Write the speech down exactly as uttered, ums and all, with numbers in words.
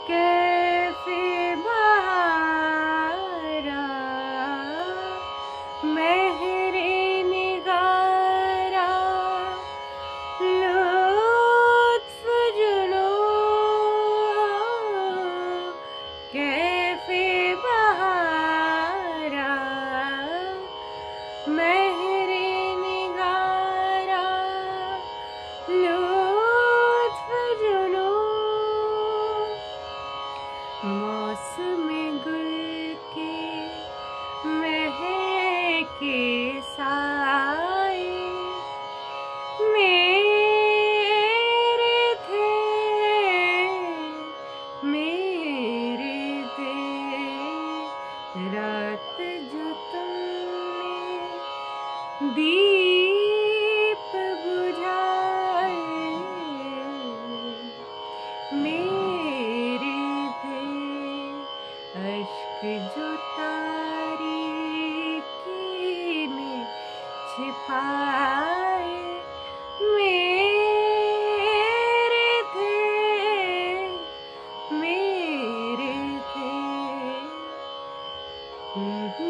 cafe बहारा मेहरे निगारा लुत्फ जुनू cafe बहारा मेहरे निगारा लुत्फ जुनू मौसम गुल के महके साए मेरे थे मेरे थे रात जो तुमने दीप बुझाए मेरे थे अश्क जो तारीकी में छिपाए मेरे थे मेरे थे